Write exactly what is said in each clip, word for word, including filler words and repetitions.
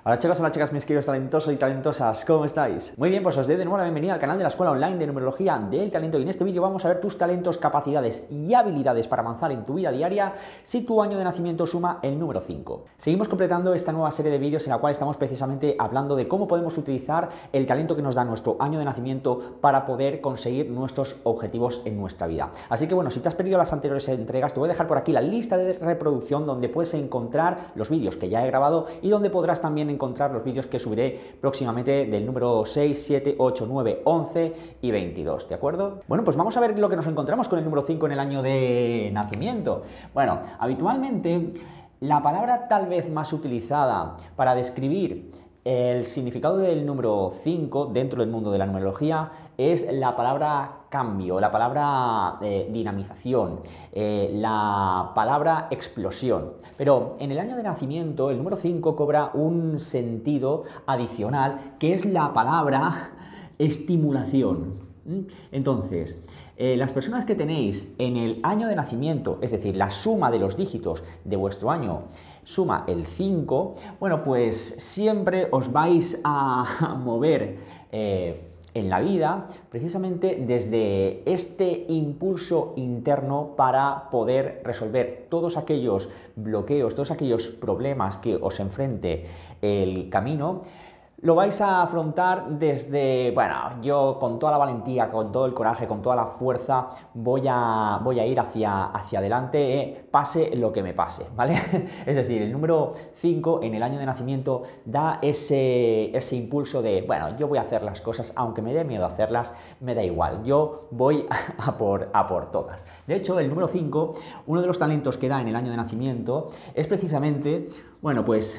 Hola chicos, hola chicas, mis queridos talentosos y talentosas, ¿cómo estáis? Muy bien, pues os doy de nuevo la bienvenida al canal de la Escuela Online de Numerología del Talento y en este vídeo vamos a ver tus talentos, capacidades y habilidades para avanzar en tu vida diaria si tu año de nacimiento suma el número cinco. Seguimos completando esta nueva serie de vídeos en la cual estamos precisamente hablando de cómo podemos utilizar el talento que nos da nuestro año de nacimiento para poder conseguir nuestros objetivos en nuestra vida. Así que bueno, si te has perdido las anteriores entregas, te voy a dejar por aquí la lista de reproducción donde puedes encontrar los vídeos que ya he grabado y donde podrás también encontrar los vídeos que subiré próximamente del número seis, siete, ocho, nueve, once y veintidós, ¿de acuerdo? Bueno, pues vamos a ver lo que nos encontramos con el número cinco en el año de nacimiento. Bueno, habitualmente la palabra tal vez más utilizada para describir el significado del número cinco dentro del mundo de la numerología es la palabra cambio, la palabra eh, dinamización, eh, la palabra explosión. Pero en el año de nacimiento el número cinco cobra un sentido adicional que es la palabra estimulación. Entonces, eh, las personas que tenéis en el año de nacimiento, es decir, la suma de los dígitos de vuestro año, suma el cinco, bueno, pues siempre os vais a mover eh, en la vida precisamente desde este impulso interno para poder resolver todos aquellos bloqueos, todos aquellos problemas que os enfrente el camino. Lo vais a afrontar desde, bueno, yo con toda la valentía, con todo el coraje, con toda la fuerza, voy a, voy a ir hacia, hacia adelante, eh, pase lo que me pase, ¿vale? Es decir, el número cinco en el año de nacimiento da ese, ese impulso de, bueno, yo voy a hacer las cosas, aunque me dé miedo hacerlas, me da igual, yo voy a por, a por todas. De hecho, el número cinco, uno de los talentos que da en el año de nacimiento es precisamente, bueno, pues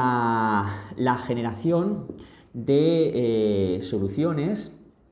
la, la generación de eh, soluciones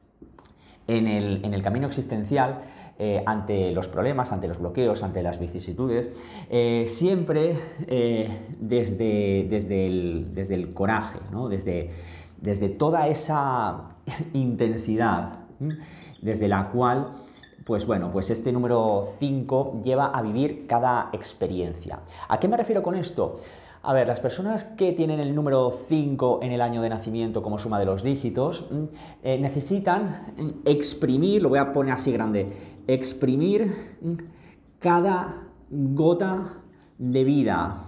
en el, en el camino existencial eh, ante los problemas, ante los bloqueos, ante las vicisitudes, eh, siempre eh, desde, desde, el, desde el coraje, ¿no? desde, desde toda esa intensidad, ¿sí? Desde la cual pues bueno, pues este número cinco lleva a vivir cada experiencia. ¿A qué me refiero con esto? A ver, las personas que tienen el número cinco en el año de nacimiento como suma de los dígitos eh, necesitan exprimir, lo voy a poner así grande, exprimir cada gota de vida.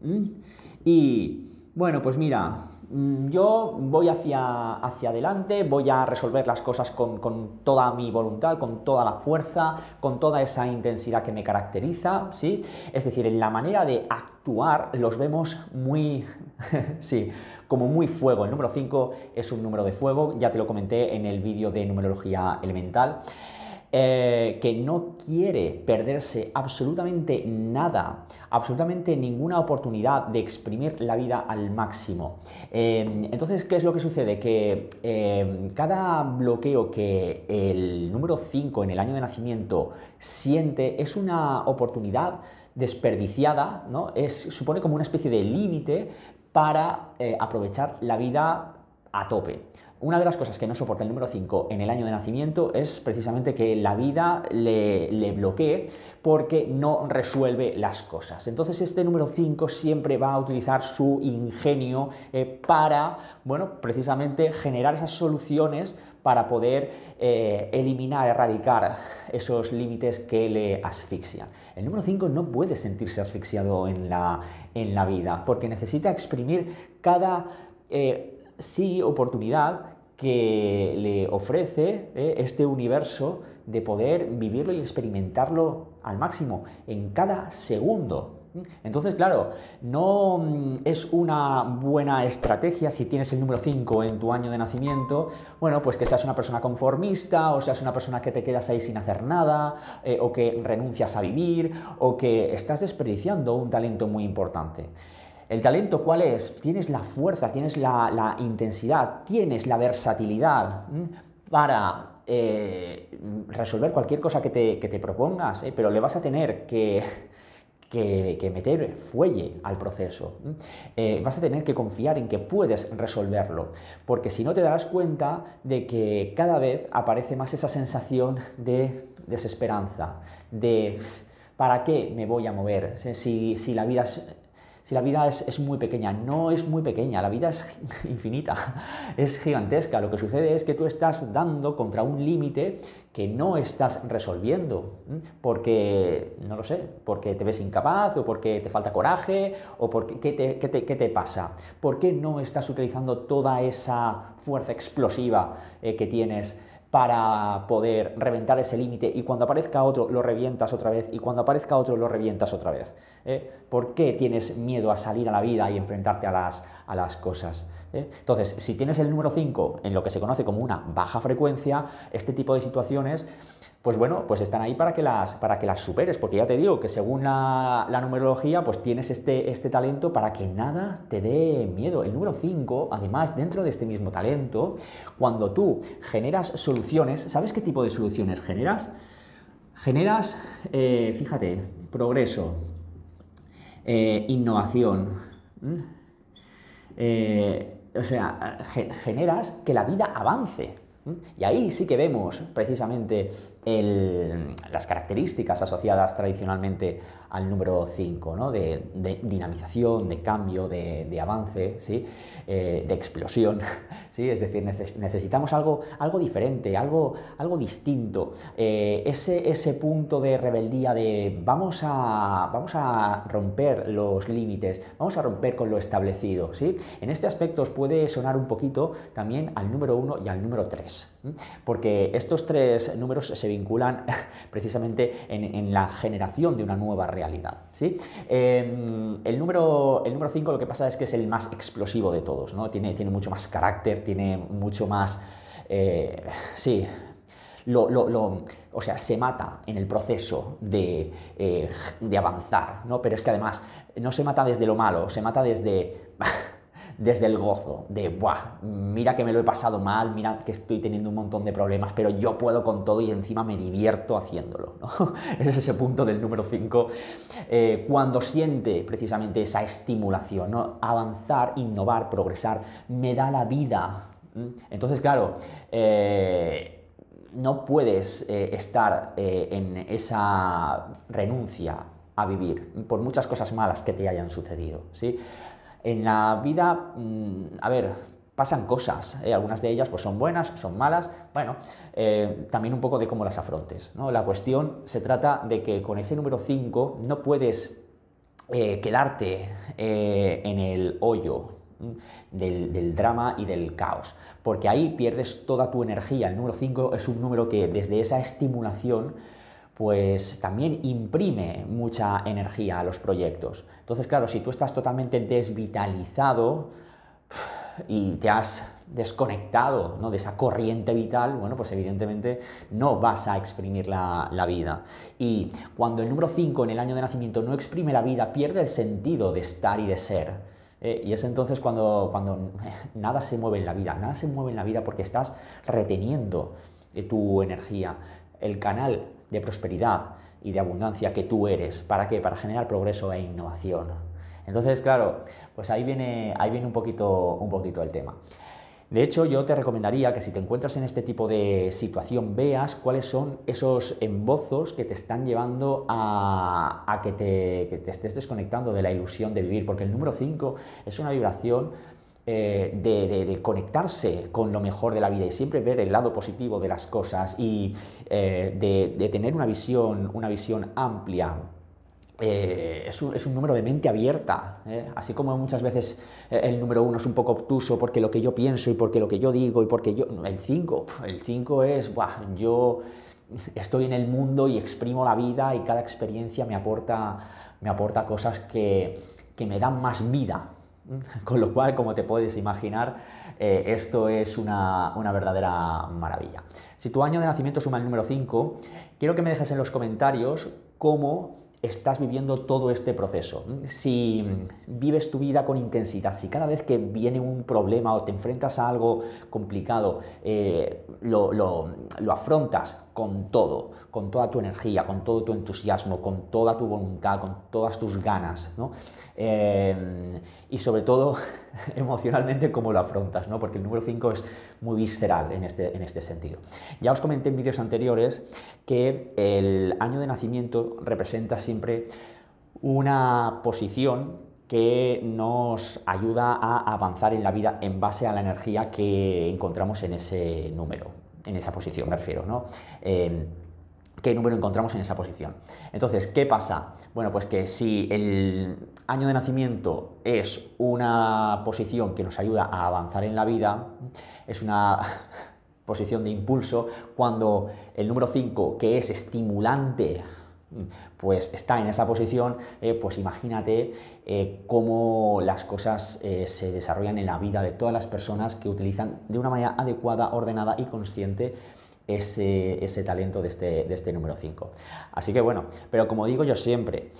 Y bueno, pues mira, yo voy hacia, hacia adelante, voy a resolver las cosas con, con toda mi voluntad, con toda la fuerza, con toda esa intensidad que me caracteriza, ¿sí? Es decir, en la manera de actuar los vemos muy, sí, como muy fuego. El número cinco es un número de fuego, ya te lo comenté en el vídeo de numerología elemental. Eh, que no quiere perderse absolutamente nada, absolutamente ninguna oportunidad de exprimir la vida al máximo. Eh, entonces, ¿qué es lo que sucede? Que eh, cada bloqueo que el número cinco en el año de nacimiento siente es una oportunidad desperdiciada, ¿no? Es, supone como una especie de límite para eh, aprovechar la vida a tope. Una de las cosas que no soporta el número cinco en el año de nacimiento es precisamente que la vida le, le bloquee porque no resuelve las cosas. Entonces este número cinco siempre va a utilizar su ingenio eh, para, bueno, precisamente generar esas soluciones para poder eh, eliminar, erradicar esos límites que le asfixian. El número cinco no puede sentirse asfixiado en la, en la vida porque necesita exprimir cada Eh, sí, oportunidad que le ofrece eh, este universo de poder vivirlo y experimentarlo al máximo en cada segundo. Entonces, claro, no es una buena estrategia si tienes el número cinco en tu año de nacimiento, bueno, pues que seas una persona conformista o seas una persona que te quedas ahí sin hacer nada eh, o que renuncias a vivir o que estás desperdiciando un talento muy importante. ¿El talento cuál es? Tienes la fuerza, tienes la, la intensidad, tienes la versatilidad ¿m? para eh, resolver cualquier cosa que te, que te propongas, ¿eh? Pero le vas a tener que, que, que meter fuelle al proceso. Eh, vas a tener que confiar en que puedes resolverlo, porque si no te darás cuenta de que cada vez aparece más esa sensación de desesperanza, de ¿para qué me voy a mover? Si, si la vida... Si la vida es, es muy pequeña, no es muy pequeña, la vida es infinita, es gigantesca. Lo que sucede es que tú estás dando contra un límite que no estás resolviendo, porque, no lo sé, porque te ves incapaz, o porque te falta coraje, o porque, ¿qué te, qué te, qué te pasa? ¿Por qué no estás utilizando toda esa fuerza explosiva eh, que tienes para poder reventar ese límite, y cuando aparezca otro lo revientas otra vez, y cuando aparezca otro lo revientas otra vez? ¿Eh? ¿Por qué tienes miedo a salir a la vida y enfrentarte a las, a las cosas? ¿Eh? Entonces, si tienes el número cinco en lo que se conoce como una baja frecuencia, este tipo de situaciones, pues bueno, pues están ahí para que las, para que las superes, porque ya te digo que según la, la numerología, pues tienes este, este talento para que nada te dé miedo. El número cinco, además, dentro de este mismo talento, cuando tú generas soluciones, ¿sabes qué tipo de soluciones generas? Generas, eh, fíjate, progreso, eh, innovación, eh, o sea, ge generas que la vida avance. Y ahí sí que vemos precisamente el, las características asociadas tradicionalmente al número cinco, ¿no? de, de dinamización, de cambio, de, de avance, ¿sí? eh, de explosión. ¿Sí? Es decir, neces necesitamos algo, algo diferente, algo, algo distinto. Eh, ese, ese punto de rebeldía de vamos a, vamos a romper los límites, vamos a romper con lo establecido. ¿Sí? En este aspecto os puede sonar un poquito también al número uno y al número tres, porque estos tres números se vinculan precisamente en, en la generación de una nueva realidad. ¿Sí? Eh, el número el número cinco, lo que pasa es que es el más explosivo de todos, ¿no? Tiene, tiene mucho más carácter, tiene mucho más... Eh, sí, lo, lo, lo, o sea, se mata en el proceso de, eh, de avanzar, ¿no? Pero es que además no se mata desde lo malo, se mata desde... desde el gozo, de, ¡buah! Mira que me lo he pasado mal, mira que estoy teniendo un montón de problemas, pero yo puedo con todo y encima me divierto haciéndolo, ¿no? Ese es ese punto del número cinco, eh, cuando siente precisamente esa estimulación, ¿no? Avanzar, innovar, progresar, me da la vida. Entonces, claro, eh, no puedes eh, estar eh, en esa renuncia a vivir, por muchas cosas malas que te hayan sucedido, ¿sí? En la vida, a ver, pasan cosas, ¿eh? Algunas de ellas pues son buenas, son malas, bueno, eh, también un poco de cómo las afrontes, ¿no? La cuestión se trata de que con ese número cinco no puedes eh, quedarte eh, en el hoyo del, del drama y del caos, porque ahí pierdes toda tu energía. El número cinco es un número que desde esa estimulación pues también imprime mucha energía a los proyectos. Entonces, claro, si tú estás totalmente desvitalizado y te has desconectado, ¿no?, de esa corriente vital, bueno, pues evidentemente no vas a exprimir la, la vida. Y cuando el número cinco en el año de nacimiento no exprime la vida, pierde el sentido de estar y de ser. Eh, y es entonces cuando, cuando nada se mueve en la vida, nada se mueve en la vida porque estás reteniendo eh, tu energía, el canal de prosperidad y de abundancia que tú eres. ¿Para qué? Para generar progreso e innovación. Entonces, claro, pues ahí viene, ahí viene un poquito, un poquito el tema. De hecho, yo te recomendaría que si te encuentras en este tipo de situación, veas cuáles son esos embozos que te están llevando a, a que, te, que te estés desconectando de la ilusión de vivir, porque el número cinco es una vibración eh, de, de, de conectarse con lo mejor de la vida y siempre ver el lado positivo de las cosas y eh, de, de tener una visión, una visión amplia. Eh, es, un, es un número de mente abierta, ¿eh? Así como muchas veces eh, el número uno es un poco obtuso porque lo que yo pienso y porque lo que yo digo y porque yo... El cinco, el cinco es, buah, yo estoy en el mundo y exprimo la vida y cada experiencia me aporta, me aporta cosas que, que me dan más vida. Con lo cual, como te puedes imaginar, eh, esto es una, una verdadera maravilla. Si tu año de nacimiento suma el número cinco, quiero que me dejes en los comentarios cómo estás viviendo todo este proceso. Si vives tu vida con intensidad, si cada vez que viene un problema o te enfrentas a algo complicado, eh, lo, lo, lo afrontas con todo, con toda tu energía, con todo tu entusiasmo, con toda tu voluntad, con todas tus ganas, ¿no? Eh, y sobre todo, emocionalmente, cómo lo afrontas, ¿no? Porque el número cinco es muy visceral en este, en este sentido. Ya os comenté en vídeos anteriores que el año de nacimiento representa siempre una posición que nos ayuda a avanzar en la vida en base a la energía que encontramos en ese número, en esa posición me refiero, ¿no? Eh, ¿Qué número encontramos en esa posición? Entonces, ¿qué pasa? Bueno, pues que si el año de nacimiento es una posición que nos ayuda a avanzar en la vida, es una posición de impulso, cuando el número cinco, que es estimulante, pues está en esa posición, eh, pues imagínate eh, cómo las cosas eh, se desarrollan en la vida de todas las personas que utilizan de una manera adecuada, ordenada y consciente ese, ese talento de este, de este número cinco. Así que bueno, pero como digo yo siempre,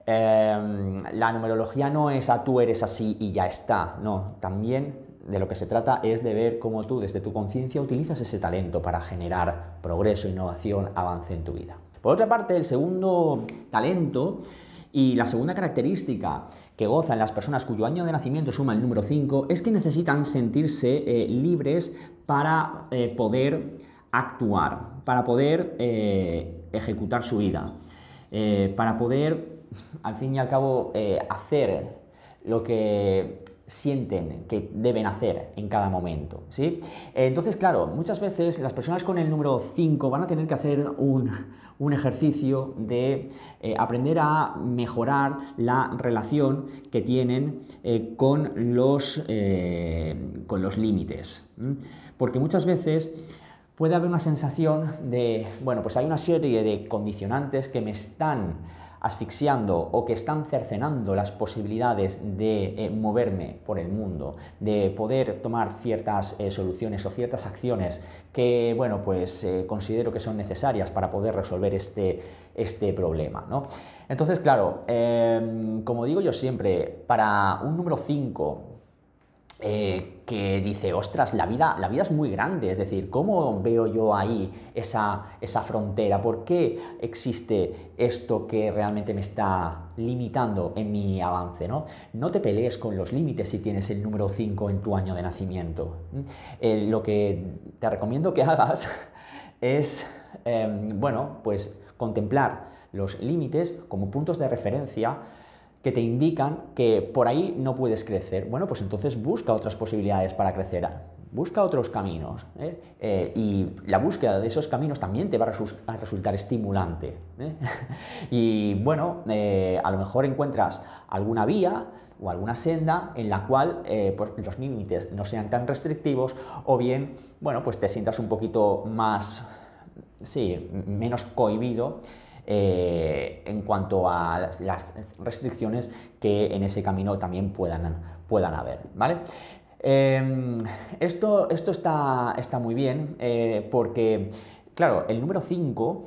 eh, la numerología no es a tú eres así y ya está, no, también de lo que se trata es de ver cómo tú desde tu conciencia utilizas ese talento para generar progreso, innovación, avance en tu vida. Por otra parte, el segundo talento y la segunda característica que gozan las personas cuyo año de nacimiento suma el número cinco es que necesitan sentirse eh, libres para eh, poder actuar, para poder eh, ejecutar su vida, eh, para poder, al fin y al cabo, eh, hacer lo que sienten que deben hacer en cada momento, ¿sí? Entonces, claro, muchas veces las personas con el número cinco van a tener que hacer un, un ejercicio de eh, aprender a mejorar la relación que tienen eh, con los, eh, con los límites, ¿m? Porque muchas veces puede haber una sensación de, bueno, pues hay una serie de condicionantes que me están asfixiando o que están cercenando las posibilidades de eh, moverme por el mundo, de poder tomar ciertas eh, soluciones o ciertas acciones que, bueno, pues eh, considero que son necesarias para poder resolver este, este problema, ¿no? Entonces, claro, eh, como digo yo siempre, para un número cinco, Eh, que dice, ostras, la vida, la vida es muy grande, es decir, ¿cómo veo yo ahí esa, esa frontera? ¿Por qué existe esto que realmente me está limitando en mi avance, ¿no? No te pelees con los límites si tienes el número cinco en tu año de nacimiento. Eh, lo que te recomiendo que hagas es, eh, bueno, pues contemplar los límites como puntos de referencia que te indican que por ahí no puedes crecer. Bueno, pues entonces busca otras posibilidades para crecer, busca otros caminos, ¿eh? Eh, y la búsqueda de esos caminos también te va a, resu a resultar estimulante, ¿eh? Y bueno, eh, a lo mejor encuentras alguna vía o alguna senda en la cual eh, pues los límites no sean tan restrictivos, o bien, bueno, pues te sientas un poquito más, sí, menos cohibido Eh, en cuanto a las, las restricciones que en ese camino también puedan, puedan haber, ¿vale? Eh, esto esto está, está muy bien eh, porque, claro, el número cinco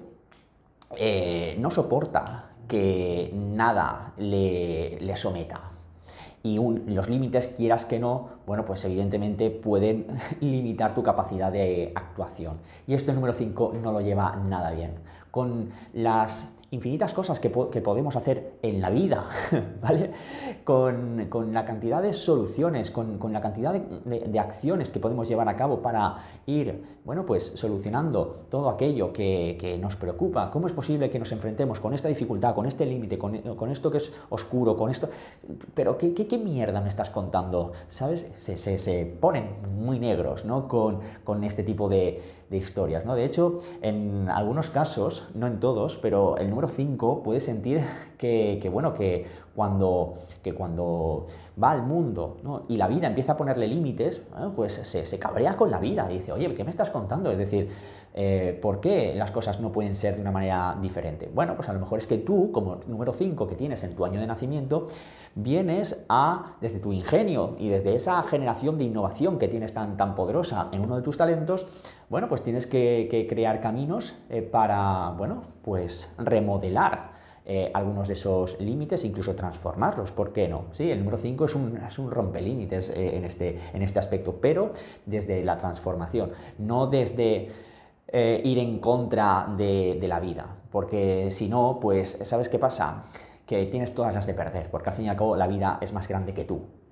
eh, no soporta que nada le, le someta. Y un, los límites, quieras que no, bueno, pues evidentemente pueden limitar tu capacidad de actuación. Y esto el número cinco no lo lleva nada bien. Con las infinitas cosas que, po que podemos hacer en la vida, ¿vale? Con, con la cantidad de soluciones, con, con la cantidad de, de, de acciones que podemos llevar a cabo para ir, bueno, pues solucionando todo aquello que, que nos preocupa. ¿Cómo es posible que nos enfrentemos con esta dificultad, con este límite, con, con esto que es oscuro, con esto? Pero ¿qué, qué, qué mierda me estás contando? ¿Sabes? Se, se, se ponen muy negros, ¿no? Con, con este tipo de, de historias, ¿no? De hecho, en algunos casos, no en todos, pero el número cinco puede sentir que, que bueno, que cuando, que cuando va al mundo, ¿no? Y la vida empieza a ponerle límites, ¿no? Pues se, se cabrea con la vida y dice, oye, ¿qué me estás contando? Es decir, eh, ¿por qué las cosas no pueden ser de una manera diferente? Bueno, pues a lo mejor es que tú, como número cinco que tienes en tu año de nacimiento, vienes a, desde tu ingenio y desde esa generación de innovación que tienes tan, tan poderosa en uno de tus talentos, bueno, pues tienes que, que crear caminos eh, para, bueno, pues remodelar Eh, algunos de esos límites, incluso transformarlos, ¿por qué no? Sí, el número cinco es un, es un rompelímites eh, en, este, en este aspecto, pero desde la transformación, no desde eh, ir en contra de, de la vida, porque si no, pues, ¿sabes qué pasa? Que tienes todas las de perder, porque al fin y al cabo la vida es más grande que tú.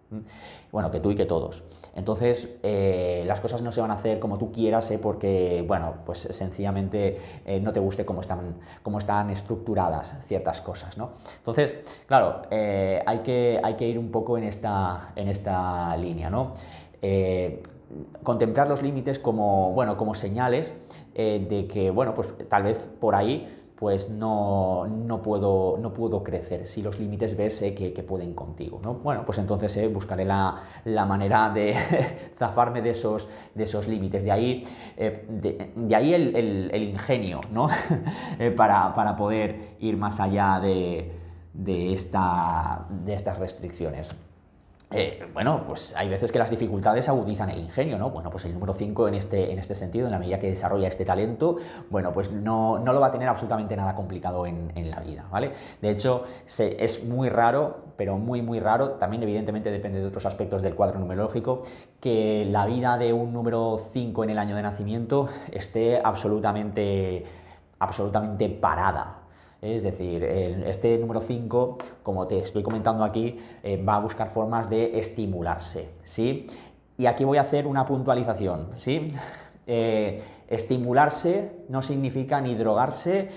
Bueno, que tú y que todos. Entonces, eh, las cosas no se van a hacer como tú quieras, ¿eh? Porque, bueno, pues sencillamente eh, no te guste cómo están, cómo están estructuradas ciertas cosas, ¿no? Entonces, claro, eh, hay que, hay que ir un poco en esta, en esta línea, ¿no? Eh, contemplar los límites como, bueno, como señales eh, de que, bueno, pues tal vez por ahí pues no, no, puedo, no puedo crecer. Si los límites ves eh, que, que pueden contigo, ¿no? Bueno, pues entonces eh, buscaré la, la manera de zafarme de esos, de esos límites. De ahí, eh, de, de ahí el, el, el ingenio, ¿no? eh, para, para poder ir más allá de, de, esta, de estas restricciones. Eh, bueno, pues hay veces que las dificultades agudizan el ingenio, ¿no? Bueno, pues el número cinco en este, en este sentido, en la medida que desarrolla este talento, bueno, pues no, no lo va a tener absolutamente nada complicado en, en la vida, ¿vale? De hecho, se, es muy raro, pero muy, muy raro, también evidentemente depende de otros aspectos del cuadro numerológico, que la vida de un número cinco en el año de nacimiento esté absolutamente, absolutamente parada. Es decir, este número cinco, como te estoy comentando aquí, eh, va a buscar formas de estimularse, ¿sí? Y aquí voy a hacer una puntualización, ¿sí? Eh, estimularse no significa ni drogarse,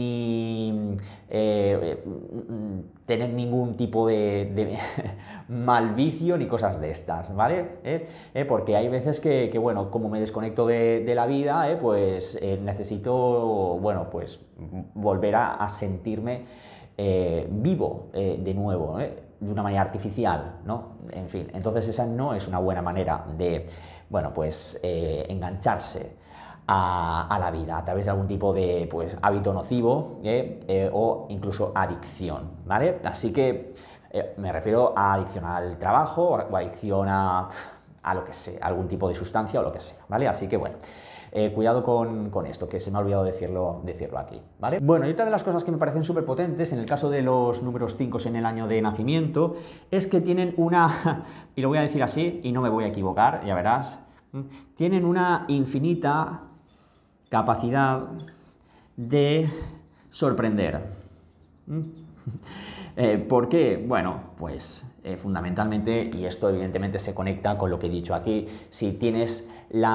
ni eh, tener ningún tipo de, de mal vicio, ni cosas de estas, ¿vale? Eh, eh, porque hay veces que, que, bueno, como me desconecto de, de la vida, eh, pues eh, necesito, bueno, pues volver a, a sentirme eh, vivo eh, de nuevo, eh, de una manera artificial, ¿no? En fin, entonces esa no es una buena manera de, bueno, pues eh, engancharse A, a la vida a través de algún tipo de pues, hábito nocivo eh, eh, o incluso adicción, ¿vale? Así que eh, me refiero a adicción al trabajo o adicción a, a lo que sea, algún tipo de sustancia o lo que sea, ¿vale? Así que bueno, eh, cuidado con, con esto, que se me ha olvidado decirlo, decirlo aquí, ¿vale? Bueno, y otra de las cosas que me parecen súper potentes en el caso de los números cinco en el año de nacimiento es que tienen una, y lo voy a decir así y no me voy a equivocar, ya verás, tienen una infinita capacidad de sorprender. Eh, ¿Por qué? Bueno, pues eh, fundamentalmente, y esto evidentemente se conecta con lo que he dicho aquí, si tienes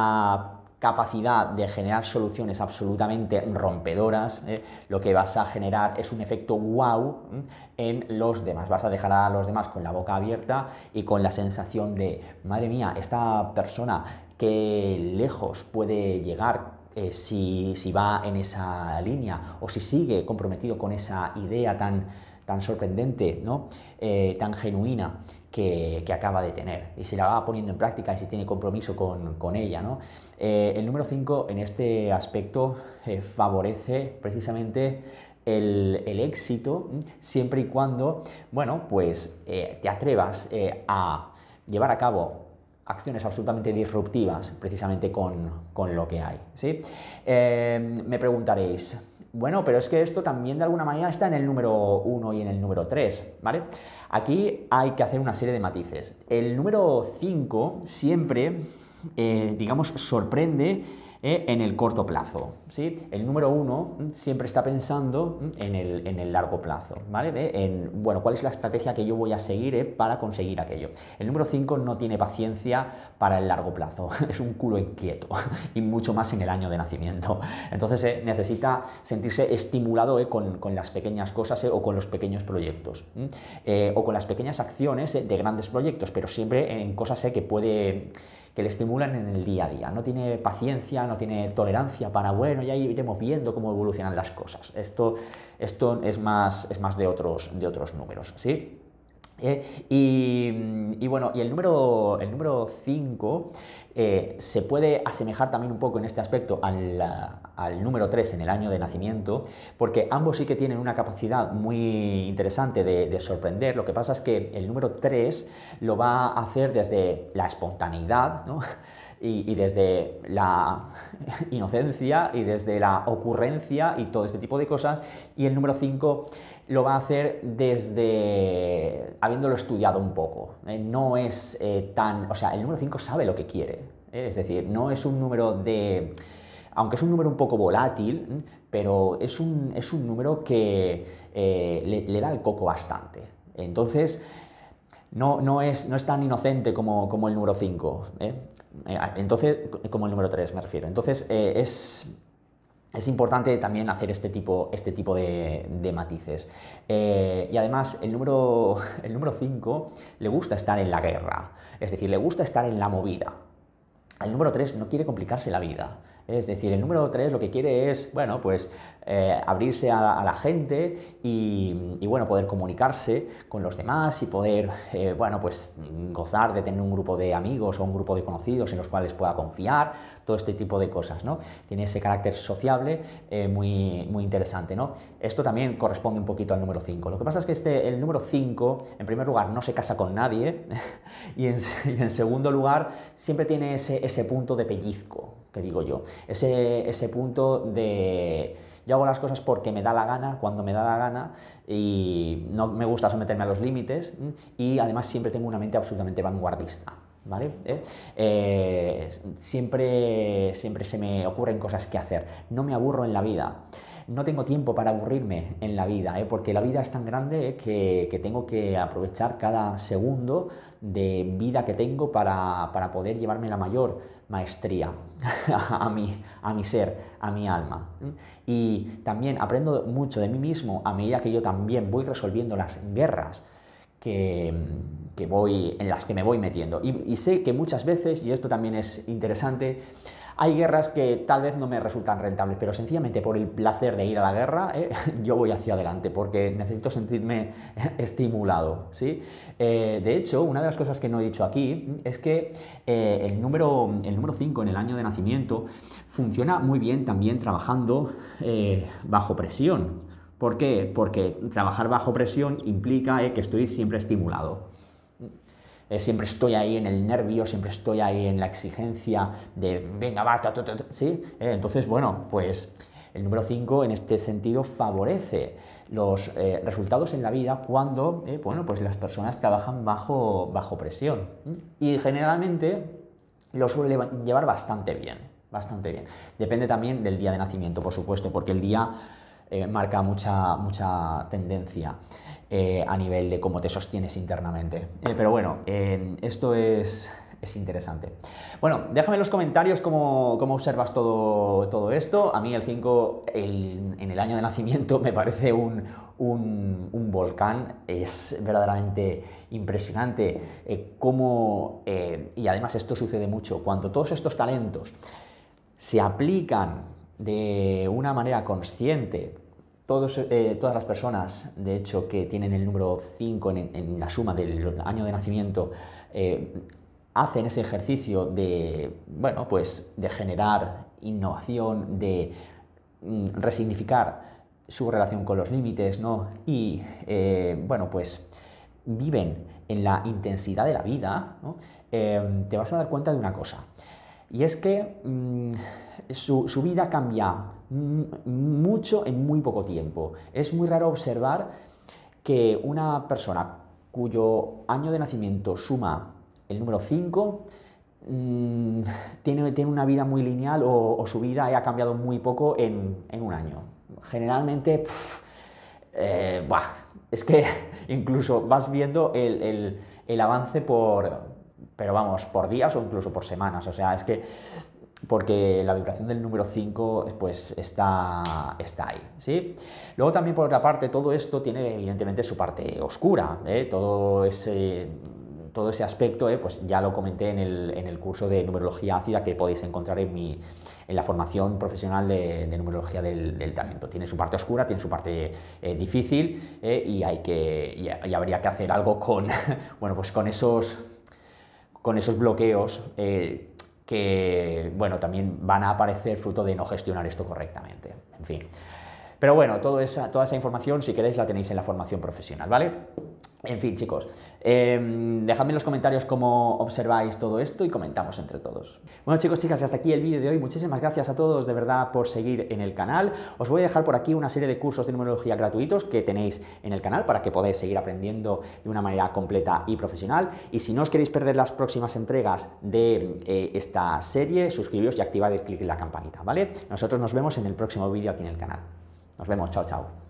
la capacidad de generar soluciones absolutamente rompedoras, eh, lo que vas a generar es un efecto wow en los demás. Vas a dejar a los demás con la boca abierta y con la sensación de, madre mía, esta persona qué lejos puede llegar Eh, si, si va en esa línea o si sigue comprometido con esa idea tan, tan sorprendente, ¿no? eh, tan genuina que, que acaba de tener y si la va poniendo en práctica y si tiene compromiso con, con ella, ¿no? Eh, el número cinco en este aspecto eh, favorece precisamente el, el éxito siempre y cuando, bueno, pues eh, te atrevas eh, a llevar a cabo acciones absolutamente disruptivas precisamente con, con lo que hay, ¿sí? Eh, me preguntaréis, bueno, pero es que esto también de alguna manera está en el número uno y en el número tres, ¿vale? Aquí hay que hacer una serie de matices. El número cinco siempre, eh, digamos, sorprende eh, en el corto plazo, ¿sí? El número uno siempre está pensando en el, en el largo plazo, ¿vale? Eh, en, bueno, ¿cuál es la estrategia que yo voy a seguir eh, para conseguir aquello? El número cinco no tiene paciencia para el largo plazo, es un culo inquieto, y mucho más en el año de nacimiento. Entonces eh, necesita sentirse estimulado eh, con, con las pequeñas cosas eh, o con los pequeños proyectos, eh, o con las pequeñas acciones eh, de grandes proyectos, pero siempre en cosas eh, que puede... que le estimulan en el día a día. No tiene paciencia, no tiene tolerancia para, bueno, ya iremos viendo cómo evolucionan las cosas. Esto, esto es, más, es más de otros, de otros números, ¿sí? Eh, y, y bueno, y el número el número cinco eh, se puede asemejar también un poco en este aspecto al, al número tres en el año de nacimiento, porque ambos sí que tienen una capacidad muy interesante de, de sorprender. Lo que pasa es que el número tres lo va a hacer desde la espontaneidad, ¿no? Y, y desde la inocencia y desde la ocurrencia y todo este tipo de cosas, y el número cinco lo va a hacer desde habiéndolo estudiado un poco. ¿eh? No es eh, tan... O sea, el número cinco sabe lo que quiere. ¿eh? Es decir, no es un número de... Aunque es un número un poco volátil, pero es un, es un número que eh, le, le da el coco bastante. Entonces, no, no, es, no es tan inocente como, como el número cinco, ¿eh? Entonces, como el número tres me refiero. Entonces, eh, es... Es importante también hacer este tipo, este tipo de, de matices. Eh, y además, el número, el número cinco le gusta estar en la guerra, es decir, le gusta estar en la movida. El número tres no quiere complicarse la vida. Es decir, el número tres lo que quiere es, bueno, pues eh, abrirse a, a la gente y, y, bueno, poder comunicarse con los demás y poder, eh, bueno, pues gozar de tener un grupo de amigos o un grupo de conocidos en los cuales pueda confiar, todo este tipo de cosas, ¿no? Tiene ese carácter sociable eh, muy, muy interesante, ¿no? Esto también corresponde un poquito al número cinco. Lo que pasa es que este, el número cinco, en primer lugar, no se casa con nadie y, en, y en segundo lugar, siempre tiene ese, ese punto de pellizco, que digo yo, ese, ese punto de yo hago las cosas porque me da la gana, cuando me da la gana, y no me gusta someterme a los límites, y además siempre tengo una mente absolutamente vanguardista, ¿vale? ¿Eh? Eh, siempre, siempre se me ocurren cosas que hacer, no me aburro en la vida. No tengo tiempo para aburrirme en la vida, ¿eh? Porque la vida es tan grande ¿eh? que, que tengo que aprovechar cada segundo de vida que tengo para, para poder llevarme la mayor maestría a mi, a mi ser, a mi alma. Y también aprendo mucho de mí mismo a medida que yo también voy resolviendo las guerras que, que voy, en las que me voy metiendo. Y, y sé que muchas veces, y esto también es interesante, hay guerras que tal vez no me resultan rentables, pero sencillamente por el placer de ir a la guerra, ¿eh? yo voy hacia adelante, porque necesito sentirme estimulado, ¿sí? Eh, de hecho, una de las cosas que no he dicho aquí es que eh, el número el número cinco en el año de nacimiento funciona muy bien también trabajando eh, bajo presión. ¿Por qué? Porque trabajar bajo presión implica eh, que estoy siempre estimulado. Eh, siempre estoy ahí en el nervio, siempre estoy ahí en la exigencia de venga, va, ta, ta, ta, ¿sí? Eh, entonces, bueno, pues el número cinco en este sentido favorece los eh, resultados en la vida cuando, eh, bueno, pues las personas trabajan bajo, bajo presión. Y generalmente lo suele llevar bastante bien, bastante bien. Depende también del día de nacimiento, por supuesto, porque el día eh, marca mucha, mucha tendencia. Eh, a nivel de cómo te sostienes internamente. Eh, pero bueno, eh, esto es, es interesante. Bueno, déjame en los comentarios cómo, cómo observas todo, todo esto. A mí el cinco el, en el año de nacimiento me parece un, un, un volcán. Es verdaderamente impresionante eh, cómo, eh, y además esto sucede mucho, cuando todos estos talentos se aplican de una manera consciente. Todos, eh, todas las personas, de hecho, que tienen el número cinco en, en la suma del año de nacimiento, eh, hacen ese ejercicio de, bueno, pues, de generar innovación, de mm, resignificar su relación con los límites, ¿no? Y, eh, bueno, pues, viven en la intensidad de la vida, ¿no? Eh, te vas a dar cuenta de una cosa, y es que mmm, su, su vida cambia mucho en muy poco tiempo. Es muy raro observar que una persona cuyo año de nacimiento suma el número cinco mmm, tiene, tiene una vida muy lineal o, o su vida ha cambiado muy poco en, en un año. Generalmente, pff, eh, bah, es que incluso vas viendo el, el, el avance por, pero vamos, por días o incluso por semanas. O sea, es que porque la vibración del número cinco pues está, está ahí, ¿sí? Luego también, por otra parte, todo esto tiene evidentemente su parte oscura, ¿eh? Todo ese, todo ese aspecto, ¿eh? Pues ya lo comenté en el, en el curso de numerología ácida que podéis encontrar en, mi, en la formación profesional de, de numerología del, del talento. Tiene su parte oscura, tiene su parte eh, difícil eh, y, hay que, y, y habría que hacer algo con, bueno, pues con esos, con esos bloqueos eh, que, bueno, también van a aparecer fruto de no gestionar esto correctamente, en fin. Pero bueno, toda esa, toda esa información, si queréis, la tenéis en la formación profesional, ¿vale? En fin, chicos, eh, dejadme en los comentarios cómo observáis todo esto y comentamos entre todos. Bueno, chicos, chicas, hasta aquí el vídeo de hoy. Muchísimas gracias a todos, de verdad, por seguir en el canal. Os voy a dejar por aquí una serie de cursos de numerología gratuitos que tenéis en el canal para que podáis seguir aprendiendo de una manera completa y profesional. Y si no os queréis perder las próximas entregas de eh, esta serie, suscribiros y activad el clic en la campanita, ¿vale? Nosotros nos vemos en el próximo vídeo aquí en el canal. Nos vemos, chao, chao.